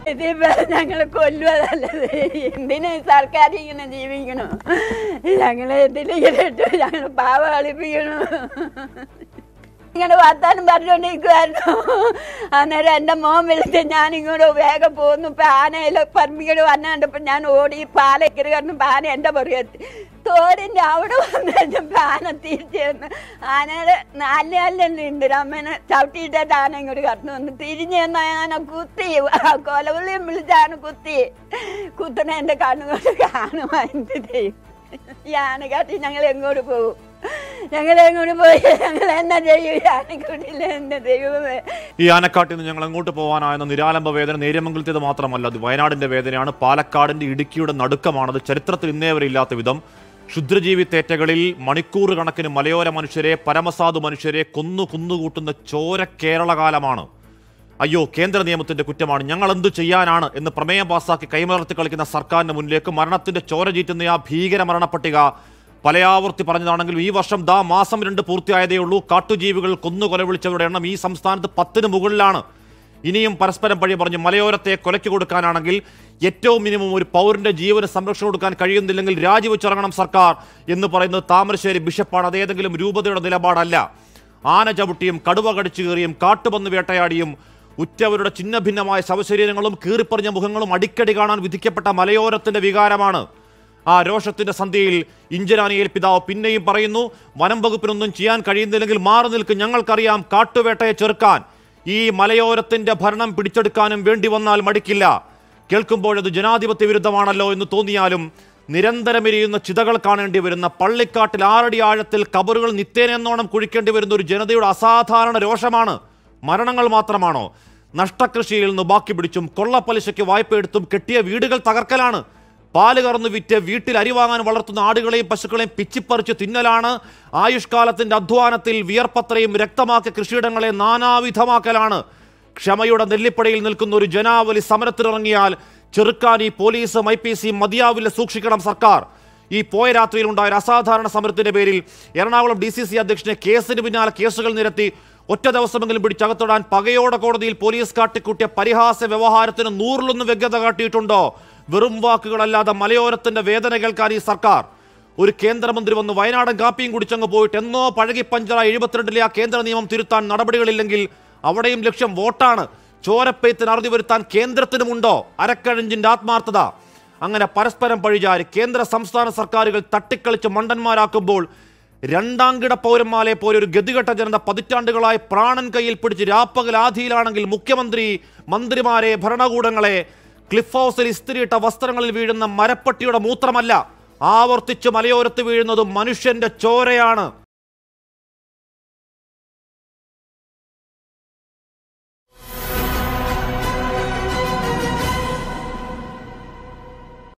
ഇതിപ്പോ ഞങ്ങള് കൊല്ലുവതല്ലത്. എന്തിനു സർക്കാർ ഇങ്ങനെ ജീവിക്കണു? ഞങ്ങള് എന്തിനിങ്ങനെ ഇട്ടു ഞങ്ങള് പാവ കളിപ്പിക്കണു. ഇങ്ങനെ വർത്താനം പറഞ്ഞുകൊണ്ടിരിക്കുവായിരുന്നു. അന്നേരം എൻ്റെ മോൻ വിളിച്ച് ഞാനിങ്ങോട്ട് വേഗം പോന്നു. ഇപ്പം ആനയിൽ പറമ്പിക്കട് വന്നാണ്ടപ്പോൾ ഞാൻ ഓടി പാലക്കറി കാരണം ആന എൻ്റെ പുറകെത്തി തോടിൻ്റെ അവിടെ വന്നു കഴിഞ്ഞപ്പോൾ ആന തിരിച്ചു വന്ന് ആനയുടെ നാലിനുണ്ട് അമ്മേനെ ചവിട്ടിയിട്ടിട്ട് ആന ഇങ്ങോട്ട് കടന്നു വന്നു. തിരിഞ്ഞു വന്ന ആന കുത്തി കൊലവിളിയും വിളിച്ച് ആന കുത്തണ എൻ്റെ കണ്ണുകൊണ്ട് കാണുവാ. എന്ത് ചെയ്യും? ഈ ആന കാട്ടി ഞങ്ങൾ എങ്ങോട്ട് പോകും? ഞങ്ങളെങ്ങോട്ട് പോയി ഞങ്ങൾ എന്നാ ചെയ്യും? ആനക്കൂട്ടില്ല എന്റെ ദൈവമേ. ഈ ആനക്കാട്ടിൽ നിന്ന് ഞങ്ങൾ എങ്ങോട്ട് പോകാനായെന്ന നിരാലംബ വേദന നേര്യമംഗലത്തേത് മാത്രമല്ല, അത് വയനാടിന്റെ വേദനയാണ്. പാലക്കാടിന്റെ ഇടുക്കിയുടെ നടുക്കമാണത്. ചരിത്രത്തിൽ ഇന്നേ വരെ ഇല്ലാത്ത വിധം ക്ഷുദ്രജീവി തേറ്റകളിൽ മണിക്കൂർ കണക്കിന് മലയോര മനുഷ്യരെ, പരമസാധു മനുഷ്യരെ കുന്നുകൂട്ടുന്ന ചോര കേരളകാലമാണ്. അയ്യോ, കേന്ദ്ര നിയമത്തിന്റെ കുറ്റമാണ്, ഞങ്ങൾ എന്തു ചെയ്യാനാണ് എന്ന് പ്രമേയം പാസാക്കി കൈമലർത്തി കളിക്കുന്ന സർക്കാരിന് മുന്നിലേക്ക് മരണത്തിന്റെ ചോര ചീറ്റുന്ന ആ ഭീകര മരണപ്പട്ടിക പലയാവർത്തി പറഞ്ഞതാണെങ്കിലും ഈ വർഷം മാസം 2 പൂർത്തിയായതേ ഉള്ളൂ. കാട്ടുജീവികൾ കൊലവിളിച്ചവരുടെ എണ്ണം ഈ സംസ്ഥാനത്ത് 10-ന് മുകളിലാണ്. ഇനിയും പരസ്പരം പഴി പറഞ്ഞ് മലയോരത്തെ കൊലയ്ക്ക് കൊടുക്കാനാണെങ്കിൽ ഏറ്റവും മിനിമം ഒരു പൗരന്റെ ജീവന് സംരക്ഷണം കൊടുക്കാൻ കഴിയുന്നില്ലെങ്കിൽ രാജിവെച്ചിറങ്ങണം സർക്കാർ എന്ന് പറയുന്നത് താമരശ്ശേരി ബിഷപ്പാണ്. അതേതെങ്കിലും രൂപതയുടെ നിലപാടല്ല. ആന ചവിട്ടിയും കടുവ കടിച്ചു കയറിയും കാട്ടുപന്ന് വേട്ടയാടിയും ഉറ്റവരുടെ ചിഹ്ന ഭിന്നമായ ശവശരീരങ്ങളും കീറിപ്പറിഞ്ഞ മുഖങ്ങളും അടിക്കടി കാണാൻ വിധിക്കപ്പെട്ട മലയോരത്തിന്റെ വികാരമാണ്. ആ രോഷത്തിന്റെ സന്ധ്യയിൽ ഇഞ്ചനാനിയിൽ പിതാവ് പിന്നെയും പറയുന്നു, വനം വകുപ്പിനൊന്നും ചെയ്യാൻ കഴിയുന്നില്ലെങ്കിൽ മാറി നിൽക്കും, ഞങ്ങൾക്കറിയാം കാട്ടുവേട്ടയെ ചെറുക്കാൻ. ഈ മലയോരത്തിന്റെ ഭരണം പിടിച്ചെടുക്കാനും വേണ്ടി വന്നാൽ മടിക്കില്ല. കേൾക്കുമ്പോഴത് ജനാധിപത്യ വിരുദ്ധമാണല്ലോ എന്ന് തോന്നിയാലും നിരന്തരം എരിയുന്ന ചിതകൾ കാണേണ്ടി വരുന്ന, പള്ളിക്കാട്ടിൽ 6 അടി ആഴത്തിൽ കബറുകൾ നിത്യേനെന്നോണം കുഴിക്കേണ്ടി വരുന്ന ഒരു ജനതയുടെ അസാധാരണ രോഷമാണ്. മരണങ്ങൾ മാത്രമാണോ? നഷ്ടകൃഷിയിൽ നിന്ന് ബാക്കി പിടിച്ചും കൊള്ളപ്പലിശയ്ക്ക് വായ്പ എടുത്തും കെട്ടിയ വീടുകൾ തകർക്കലാണ്. പാല് കറന്നു വിറ്റ് വീട്ടിൽ അരി വാങ്ങാൻ വളർത്തുന്ന ആടുകളെയും പശുക്കളെയും പിച്ചിപ്പറിച്ച് തിന്നലാണ്. ആയുഷ്കാലത്തിന്റെ അധ്വാനത്തിൽ വിയർപ്പത്രയും രക്തമാക്കിയ കൃഷിയിടങ്ങളെ നാനാവിധമാക്കലാണ്. ക്ഷമയുടെ നെല്ലിപ്പടയിൽ നിൽക്കുന്ന ഒരു ജനാവലി സമരത്തിനിറങ്ങിയാൽ ചെറുക്കാൻ ഈ പോലീസും IPC മതിയാവില്ല. സൂക്ഷിക്കണം സർക്കാർ. ഈ പോയ രാത്രിയിൽ ഉണ്ടായ ഒരു അസാധാരണ സമരത്തിന്റെ പേരിൽ എറണാകുളം DCC അധ്യക്ഷനെ കേസിന് പിന്നാലെ കേസുകൾ നിരത്തി ഒറ്റ ദിവസമെങ്കിലും പിടിച്ചകത്തിടാൻ പകയോടെ കോടതിയിൽ പോലീസ് കാട്ടിക്കൂട്ടിയ പരിഹാസ വ്യവഹാരത്തിന് 100-ലൊന്ന് വ്യഗ്രത കാട്ടിയിട്ടുണ്ടോ? വെറും വാക്കുകളല്ലാതെ മലയോരത്തിന്റെ വേദന കേൾക്കാൻ ഈ സർക്കാർ. ഒരു കേന്ദ്രമന്ത്രി വന്ന് വയനാടൻ കാപ്പിയും കുടിച്ചങ്ങ് പോയിട്ട് എന്നോ പഴകി പഞ്ചറായ 72-ലെ ആ കേന്ദ്ര നിയമം തിരുത്താൻ നടപടികളില്ലെങ്കിൽ അവിടെയും ലക്ഷ്യം വോട്ടാണ്. ചോരപ്പെയ്ത്തിന് അറുതി വരുത്താൻ കേന്ദ്രത്തിനുമുണ്ടോ അരക്കഴഞ്ചിന്റെ ആത്മാർത്ഥത? അങ്ങനെ പരസ്പരം പഴിചാരി കേന്ദ്ര സംസ്ഥാന സർക്കാരുകൾ തട്ടിക്കളിച്ച് മണ്ടന്മാരാക്കുമ്പോൾ രണ്ടാംകിട പൗരന്മാരെ പോലെ ഒരു ഗതികെട്ട ജനത പതിറ്റാണ്ടുകളായി പ്രാണൻ കയ്യിൽ പിടിച്ച് രാപ്പകൽ ആധിയിലാണെങ്കിൽ മുഖ്യമന്ത്രി, മന്ത്രിമാരെ, ഭരണകൂടങ്ങളെ ക്ലിഫ് ഹൗസിൽ ഇസ്തിരിയിട്ട വസ്ത്രങ്ങളിൽ വീഴുന്ന മരപ്പട്ടിയുടെ മൂത്രമല്ല, ആവർത്തിച്ച് മലയോരത്ത് വീഴുന്നത് മനുഷ്യന്റെ ചോരയാണ്.